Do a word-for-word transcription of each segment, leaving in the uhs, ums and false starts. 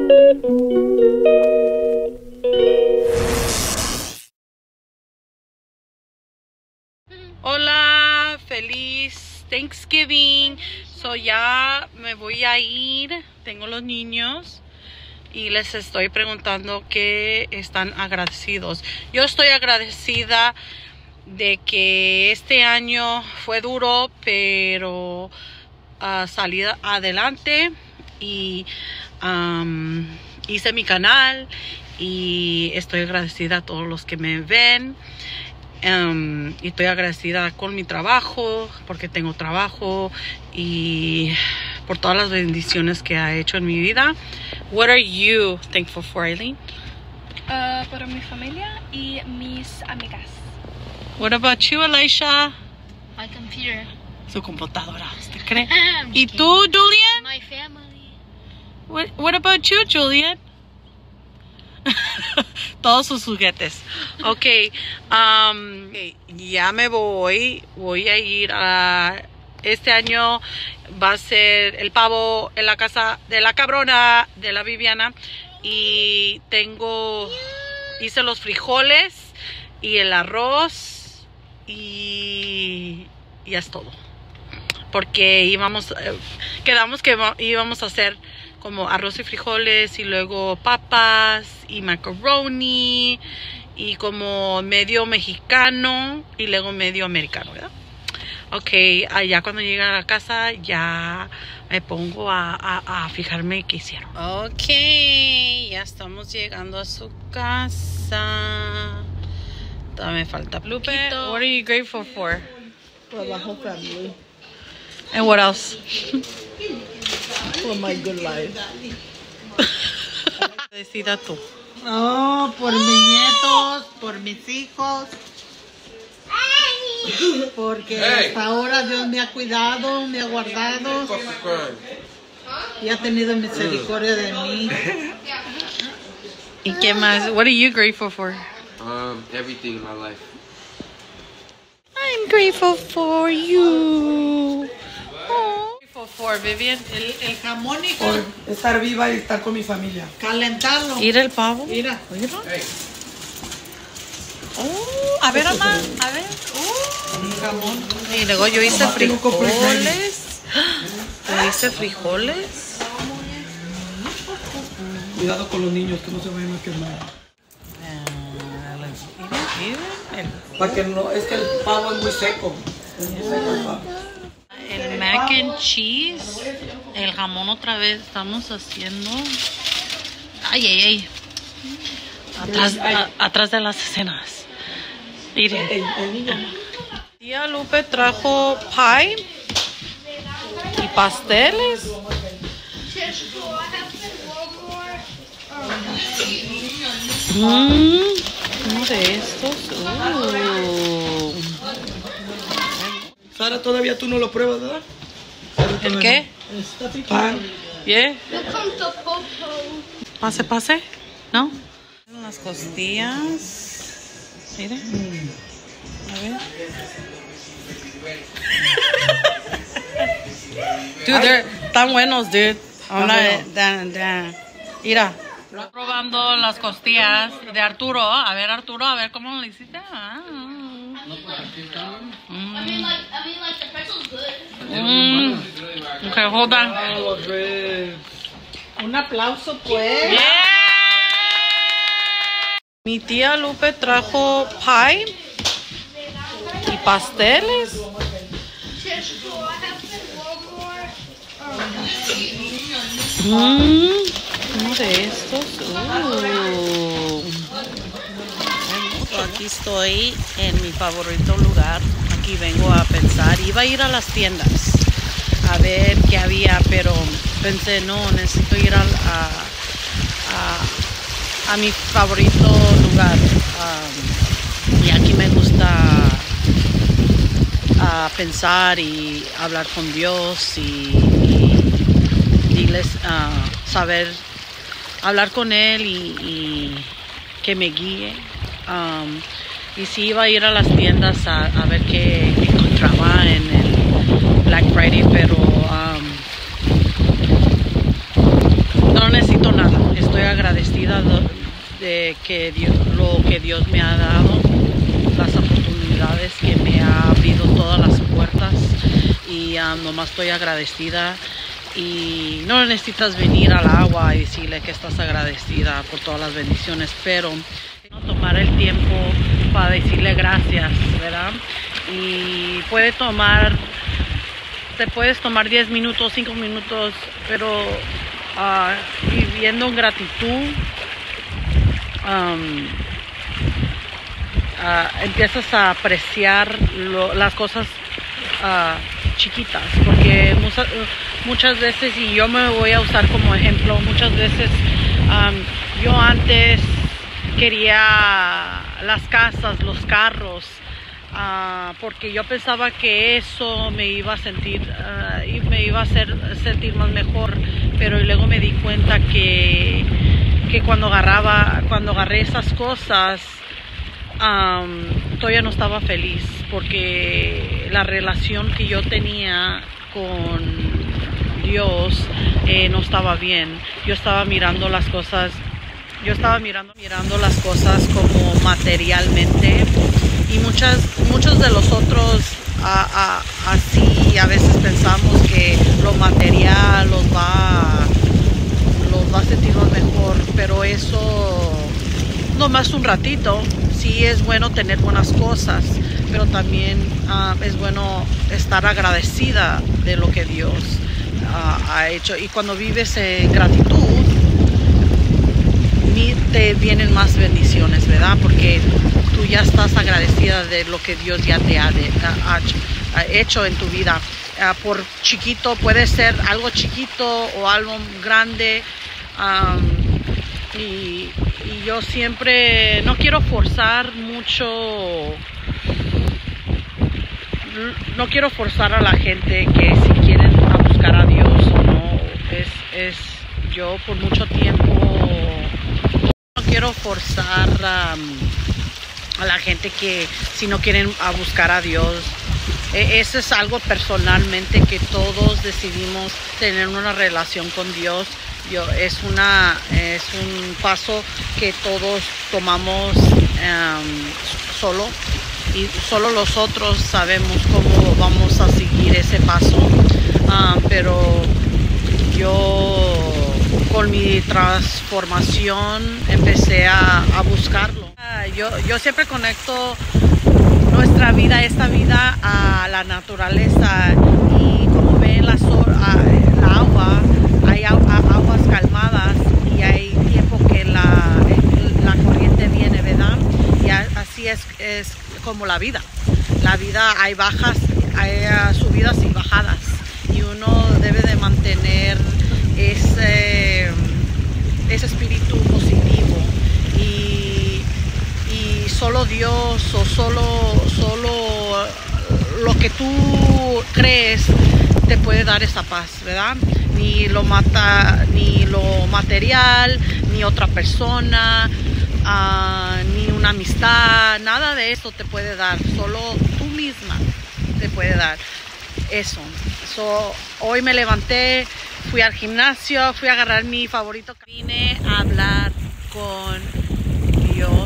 Hola, feliz Thanksgiving. So ya me voy a ir. Tengo los niños y les estoy preguntando qué están agradecidos. Yo estoy agradecida de que este año fue duro, pero uh, salí adelante y um, hice mi canal y estoy agradecida a todos los que me ven. Um, y estoy agradecida con mi trabajo porque tengo trabajo y por todas las bendiciones que ha hecho en mi vida. What are you thankful for, Aileen? Uh, por mi familia y mis amigas. What about you, Elisha? My computer. Su computadora, ¿usted cree? I'm ¿Y just tú, Julian? My family. What, what about you, Julian? Todos sus juguetes. Ok, um, okay, ya me voy. Voy a ir a... Este año va a ser el pavo en la casa de la cabrona de la Viviana. Y tengo... Hice los frijoles y el arroz. Y... Y es todo. Porque íbamos... Eh, quedamos que íbamos a hacer... como arroz y frijoles y luego papas y macaroni y como medio mexicano y luego medio americano, ¿verdad? Ok, allá cuando llegue a la casa ya me pongo a, a, a fijarme qué hicieron. Ok, ya estamos llegando a su casa. Todavía me falta poquito. What are you grateful for? For the whole family. And what else? For my good life. Decida tú. Oh, por mis nietos, por mis hijos. Porque Hey. hasta ahora Dios me ha cuidado, me ha guardado y ha tenido misericordia de mí. ¿Y qué más? What are you grateful for? Um, everything in my life. I'm grateful for you. Oh. Grateful for Vivian. El, el jamón y Por estar viva y estar con mi familia. calentarlo. Ir el pavo. Mira, Oh, a ver, mamá. A ver. Oh. el jamón. Y luego yo hice Mamá, tengo que comprar frijoles. Yo hice frijoles. Cuidado con los niños que no se vayan a quemar. Para que no, es que el pavo es muy seco. Es muy seco el pavo. El mac and cheese. El jamón otra vez. Estamos haciendo. Ay, ay, ay. Atrás, a- atrás de las escenas. Miren. El, el niño. Tía Lupe trajo pie y pasteles. Mm, uno de estos. Uh. Sara, todavía tú no lo pruebas, ¿verdad? ¿El qué? Pan. ¿Yeah? Pase, pase. ¿No? Las costillas. Mira. A ver. Dude, they're tan buenos, dude. Una, da, da. Mira. Probando las costillas de Arturo. A ver, Arturo, a ver cómo lo hiciste. Ah. Mm. Mm. Okay, hold on. Un aplauso, pues. Yeah. Mi tía Lupe trajo pie y pasteles. Mm, uno de estos. Uh. Aquí estoy en mi favorito lugar. Aquí vengo a pensar. Iba a ir a las tiendas a ver qué había, pero pensé, no, necesito ir a, a, a, a mi favorito lugar. Um, y aquí me gusta uh, pensar y hablar con Dios y, y diles, uh, saber, hablar con Él y, y que me guíe. Um, y sí iba a ir a las tiendas a, a ver qué encontraba en el Black Friday, pero um, no necesito nada. agradecida de, de que Dios, lo que Dios me ha dado, las oportunidades que me ha abierto todas las puertas, y um, nomás estoy agradecida. Y no necesitas venir al agua y decirle que estás agradecida por todas las bendiciones, pero no tomar el tiempo para decirle gracias, ¿verdad? Y puede tomar, te puedes tomar diez minutos, cinco minutos, pero uh, viviendo en gratitud, um, uh, empiezas a apreciar lo, las cosas uh, chiquitas, porque muchas, muchas veces, y yo me voy a usar como ejemplo, muchas veces um, yo antes quería las casas, los carros, uh, porque yo pensaba que eso me iba a sentir uh, y me iba a hacer sentir más mejor, pero luego me di cuenta que, que cuando agarraba, cuando agarré esas cosas, um, todavía no estaba feliz, porque la relación que yo tenía con Dios eh, no estaba bien. Yo estaba mirando las cosas, yo estaba mirando, mirando las cosas como materialmente, y muchas, muchos de los otros a, a, así a veces pensamos que lo material los va, los va a sentir mejor, pero eso nomás un ratito. Sí es bueno tener buenas cosas, pero también uh, es bueno estar agradecida de lo que Dios uh, ha hecho. Y cuando vives en gratitud, te vienen más bendiciones, ¿verdad? Porque tú ya estás agradecida de lo que Dios ya te ha, de, ha, ha hecho en tu vida. Uh, por chiquito, puede ser algo chiquito o algo grande. Um, y, y yo siempre no quiero forzar mucho, no quiero forzar a la gente que si quieren a buscar a Dios o no. Es, es yo por mucho tiempo no quiero forzar um, a la gente que si no quieren a buscar a Dios. E eso es algo personalmente que todos decidimos tener una relación con Dios. Yo, es, una, es un paso que todos tomamos um, solo, y solo nosotros sabemos cómo vamos a seguir ese paso, uh, pero yo con mi transformación empecé a, a buscarlo. Uh, yo, yo siempre conecto nuestra vida, esta vida, a la naturaleza, y como ven la, uh, la agua, hay aguas calmadas y hay tiempo que la, la corriente viene, ¿verdad? Y así es, es como la vida. La vida hay bajas, hay subidas y bajadas, y uno debe de mantener ese, ese espíritu positivo, y, y solo Dios o solo, solo lo que tú crees te puede dar esa paz, ¿verdad? Ni lo mata, ni lo material, ni otra persona, uh, ni una amistad, nada de eso te puede dar. Solo tú misma te puede dar eso. So, hoy me levanté, fui al gimnasio, fui a agarrar mi favorito. Vine a hablar con Dios,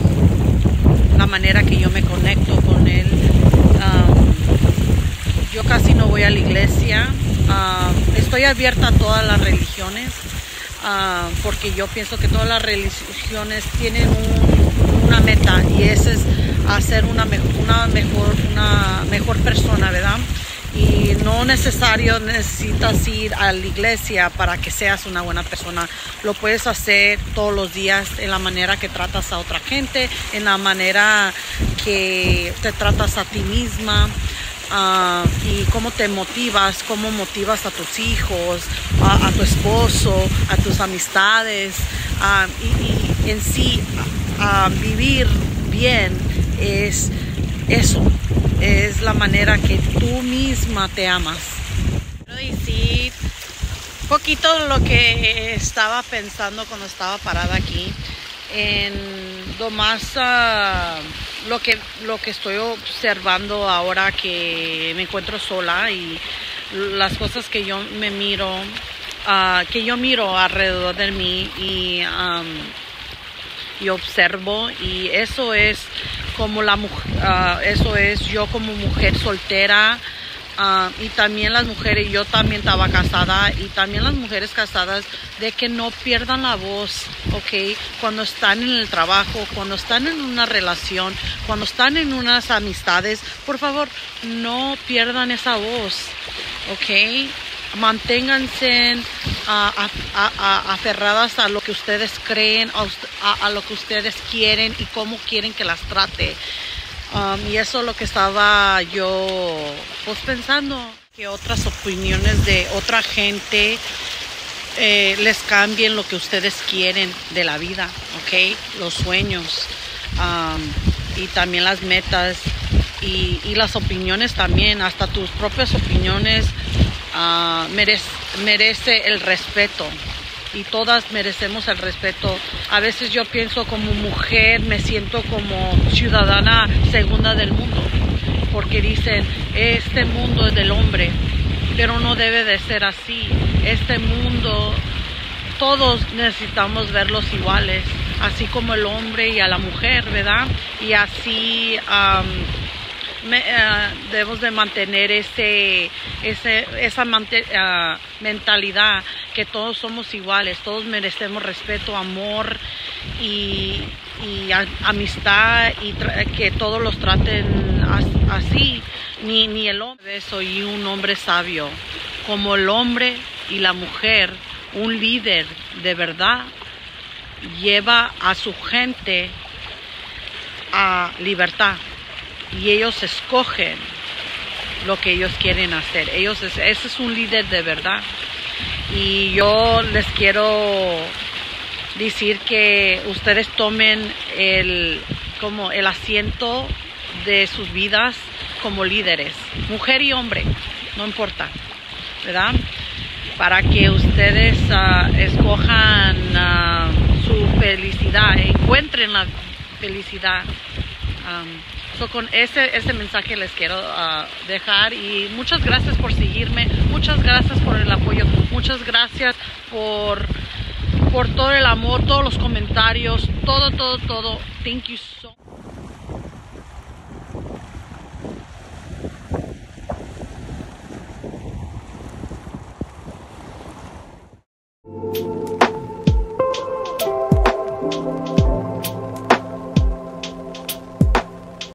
la manera que yo me conecto con Él. Um, yo casi no voy a la iglesia. Uh, estoy abierta a todas las religiones, uh, porque yo pienso que todas las religiones tienen un, una meta, y esa es hacer una, me una, mejor, una mejor persona, ¿verdad? Y no necesario necesitas ir a la iglesia para que seas una buena persona. Lo puedes hacer todos los días, en la manera que tratas a otra gente, en la manera que te tratas a ti misma. Uh, y cómo te motivas, cómo motivas a tus hijos, a, a tu esposo, a tus amistades, uh, y, y en sí uh, vivir bien es eso, es la manera que tú misma te amas. Quiero decir un poquito de lo que estaba pensando cuando estaba parada aquí, en lo más uh, lo que lo que estoy observando ahora que me encuentro sola, y las cosas que yo me miro uh, que yo miro alrededor de mí y, um, y observo, y eso es como la mujer, uh, eso es yo como mujer soltera. Uh, y también las mujeres, yo también estaba casada, y también las mujeres casadas, de que no pierdan la voz, ¿ok? Cuando están en el trabajo, cuando están en una relación, cuando están en unas amistades, por favor, no pierdan esa voz, ¿ok? Manténganse uh, a, a, a, aferradas a lo que ustedes creen, a, a, a lo que ustedes quieren y cómo quieren que las trate. Um, y eso es lo que estaba yo pues pensando, que otras opiniones de otra gente eh, les cambien lo que ustedes quieren de la vida, ¿ok? Los sueños, um, y también las metas y, y las opiniones también, hasta tus propias opiniones uh, merece, merece el respeto. Y todas merecemos el respeto. A veces yo pienso como mujer, me siento como ciudadana segunda del mundo, porque dicen, este mundo es del hombre, pero no debe de ser así. Este mundo, todos necesitamos verlos iguales, así como el hombre y a la mujer, ¿verdad? Y así um, me, uh, debemos de mantener ese, ese, esa mante, uh, mentalidad, que todos somos iguales, todos merecemos respeto, amor y, y a, amistad, y que todos los traten as, así. Ni, ni el hombre, soy un hombre sabio, como el hombre y la mujer, un líder de verdad lleva a su gente a libertad, y ellos escogen lo que ellos quieren hacer. Ellos, ese es un líder de verdad. Y yo les quiero decir que ustedes tomen el, como el asiento de sus vidas como líderes, mujer y hombre, no importa, ¿verdad? Para que ustedes uh, escojan uh, su felicidad, encuentren la felicidad. Um, So, con ese, ese mensaje les quiero uh, dejar, y muchas gracias por seguirme, muchas gracias por el apoyo, muchas gracias por, por todo el amor, todos los comentarios, todo, todo, todo. Thank you.